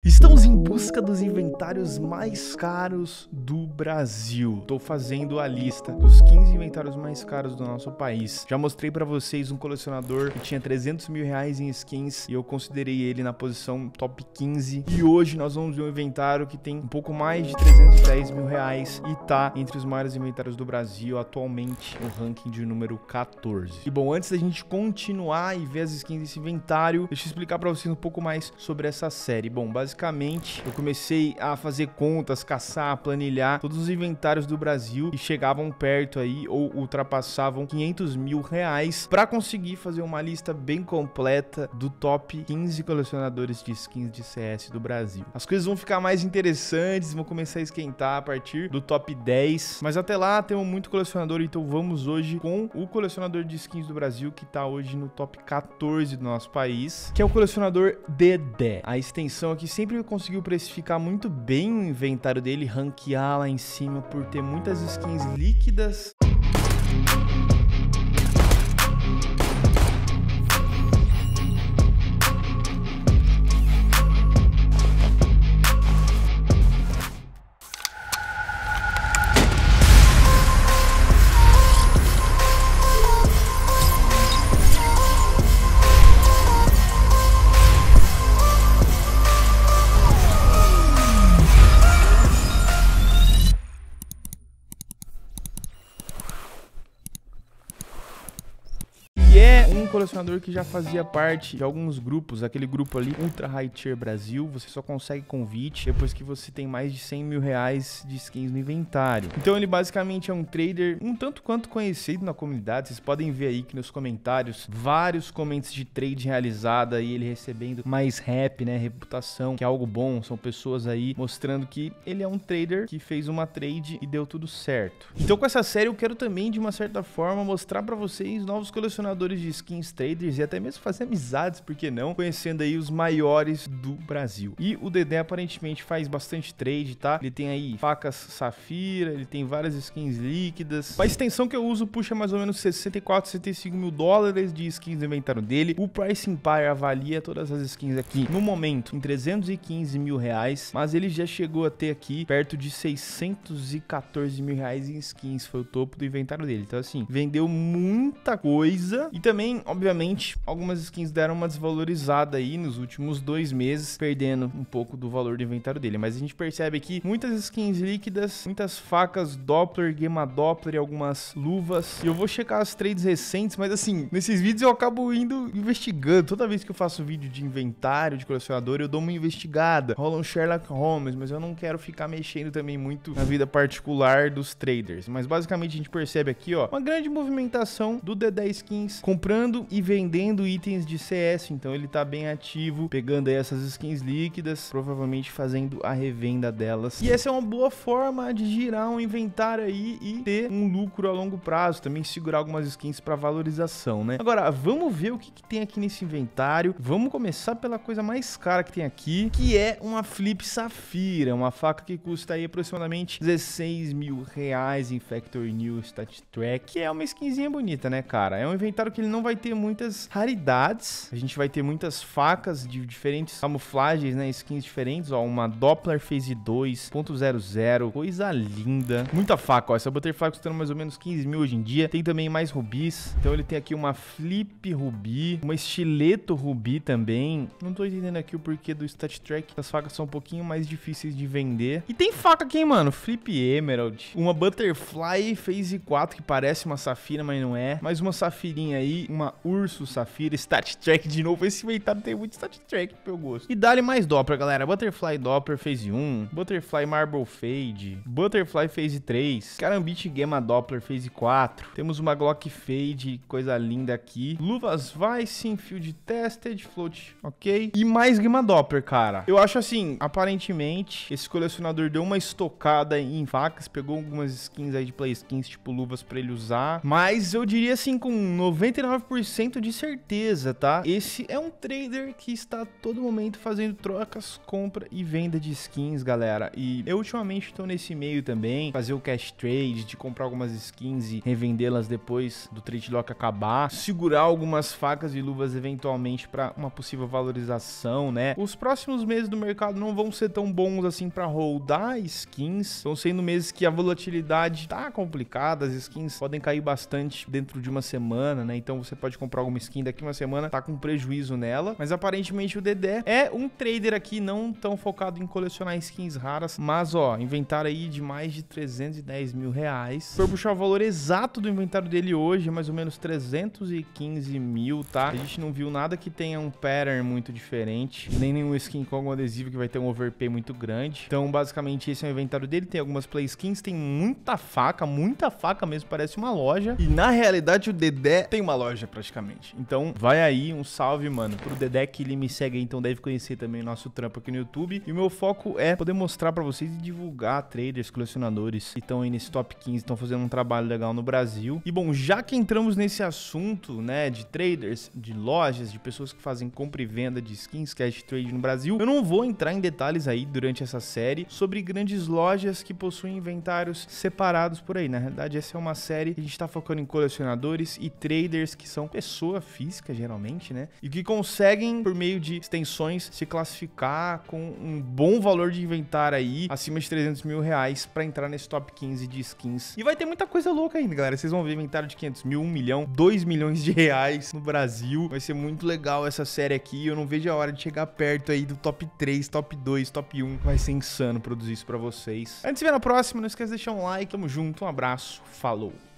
Estamos em busca dos inventários mais caros do Brasil. Estou fazendo a lista dos 15 inventários mais caros do nosso país. Já mostrei para vocês um colecionador que tinha 300 mil reais em skins e eu considerei ele na posição top 15. E hoje nós vamos ver um inventário que tem um pouco mais de 310 mil reais e tá entre os maiores inventários do Brasil atualmente no ranking de número 14. E bom, antes da gente continuar e ver as skins desse inventário, deixa eu explicar para vocês um pouco mais sobre essa série. Bom, basicamente eu comecei a fazer contas, caçar, planilhar todos os inventários do Brasil que chegavam perto aí ou ultrapassavam 500 mil reais para conseguir fazer uma lista bem completa do top 15 colecionadores de skins de CS do Brasil. As coisas vão ficar mais interessantes, vão começar a esquentar a partir do top 10, mas até lá temos muito colecionador, então vamos hoje com o colecionador de skins do Brasil que tá hoje no top 14 do nosso país, que é o colecionador Dedé. A extensão aqui sempre conseguiu precificar muito bem o inventário dele, ranquear lá em cima por ter muitas skins líquidas. Um colecionador que já fazia parte de alguns grupos, aquele grupo ali, Ultra High Tier Brasil. Você só consegue convite depois que você tem mais de 100 mil reais de skins no inventário. Então ele basicamente é um trader um tanto quanto conhecido na comunidade. Vocês podem ver aí que nos comentários, vários comentários de trade realizada e ele recebendo mais rap, né, reputação, que é algo bom. São pessoas aí mostrando que ele é um trader que fez uma trade e deu tudo certo. Então com essa série eu quero também, de uma certa forma, mostrar pra vocês novos colecionadores de skins, traders e até mesmo fazer amizades, por que não, conhecendo aí os maiores do Brasil. E o Dedé aparentemente faz bastante trade, tá? Ele tem aí facas Safira, ele tem várias skins líquidas. A extensão que eu uso puxa mais ou menos 64, 65 mil dólares de skins no inventário dele. O Price Empire avalia todas as skins aqui no momento em 315 mil reais, mas ele já chegou a ter aqui perto de 614 mil reais em skins, foi o topo do inventário dele. Então assim, vendeu muita coisa e também, obviamente, algumas skins deram uma desvalorizada aí nos últimos 2 meses, perdendo um pouco do valor do inventário dele. Mas a gente percebe aqui muitas skins líquidas, muitas facas Doppler, Gema Doppler e algumas luvas. E eu vou checar as trades recentes, mas assim, nesses vídeos eu acabo indo investigando. Toda vez que eu faço vídeo de inventário de colecionador, eu dou uma investigada. Rola um Sherlock Holmes, mas eu não quero ficar mexendo também muito na vida particular dos traders. Mas basicamente a gente percebe aqui, ó, uma grande movimentação do Dedé Skins, comprando e vendendo itens de CS, então ele tá bem ativo, pegando aí essas skins líquidas, provavelmente fazendo a revenda delas. E essa é uma boa forma de girar um inventário aí e ter um lucro a longo prazo, também segurar algumas skins para valorização, né? Agora, vamos ver o que tem aqui nesse inventário. Vamos começar pela coisa mais cara que tem aqui, que é uma Flip Safira, uma faca que custa aí aproximadamente 16 mil reais em Factory New Stat Track, que é uma skinzinha bonita, né, cara? É um inventário que ele não vai ter muitas raridades, a gente vai ter muitas facas de diferentes camuflagens, né, skins diferentes, ó, uma Doppler Phase 2.00, coisa linda, muita faca, ó, essa Butterfly custando mais ou menos 15 mil hoje em dia. Tem também mais rubis, então ele tem aqui uma Flip Rubi, uma Estileto Rubi também. Não tô entendendo aqui o porquê do Stat Track, as facas são um pouquinho mais difíceis de vender. E tem faca aqui, mano, Flip Emerald, uma Butterfly Phase 4 que parece uma Safira, mas não é, mais uma Safirinha aí, uma Urso Safira, Stat Track de novo. Esse inventário tem muito Stat Track pro meu gosto. E dá-lhe mais Doppler, galera. Butterfly Doppler Phase 1, Butterfly Marble Fade, Butterfly Phase 3, Karambit Gema Doppler Phase 4. Temos uma Glock Fade, coisa linda aqui. Luvas Vice, Field Tested, Float, ok. E mais Gema Doppler, cara. Eu acho assim, aparentemente, esse colecionador deu uma estocada em facas, pegou algumas skins aí de play skins, tipo luvas pra ele usar. Mas eu diria assim, com 99% 100% de certeza, tá? Esse é um trader que está a todo momento fazendo trocas, compra e venda de skins, galera. E eu ultimamente tô nesse meio também, fazer o cash trade, de comprar algumas skins e revendê-las depois do trade lock acabar, segurar algumas facas e luvas eventualmente para uma possível valorização, né? Os próximos meses do mercado não vão ser tão bons assim para holdar skins, estão sendo meses que a volatilidade tá complicada, as skins podem cair bastante dentro de uma semana, né? Então você pode comprar alguma skin daqui uma semana, tá com prejuízo nela, mas aparentemente o Dedé é um trader aqui não tão focado em colecionar skins raras, mas ó, inventário aí de mais de 310 mil reais. Se for puxar o valor exato do inventário dele hoje, é mais ou menos 315 mil, tá? A gente não viu nada que tenha um pattern muito diferente, nem nenhum skin com algum adesivo que vai ter um overpay muito grande. Então basicamente esse é o inventário dele, tem algumas play skins, tem muita faca mesmo, parece uma loja. E na realidade o Dedé tem uma loja praticamente. Então vai aí, um salve, mano, pro Dedé, que ele me segue aí, então deve conhecer também o nosso trampo aqui no YouTube. E o meu foco é poder mostrar pra vocês e divulgar traders, colecionadores que estão aí nesse top 15, estão fazendo um trabalho legal no Brasil. E bom, já que entramos nesse assunto, né, de traders, de lojas, de pessoas que fazem compra e venda de skins, cash trade no Brasil, eu não vou entrar em detalhes aí durante essa série sobre grandes lojas que possuem inventários separados por aí. Na realidade, essa é uma série que a gente tá focando em colecionadores e traders que são pessoa física, geralmente, né, e que conseguem, por meio de extensões, se classificar com um bom valor de inventário aí, acima de 300 mil reais, pra entrar nesse top 15 de skins. E vai ter muita coisa louca ainda, galera. Vocês vão ver inventário de 500 mil, 1 milhão, 2 milhões de reais no Brasil. Vai ser muito legal essa série aqui. Eu não vejo a hora de chegar perto aí do top 3, top 2, top 1. Vai ser insano produzir isso pra vocês. Antes de ver na próxima, não esquece de deixar um like. Tamo junto, um abraço, falou!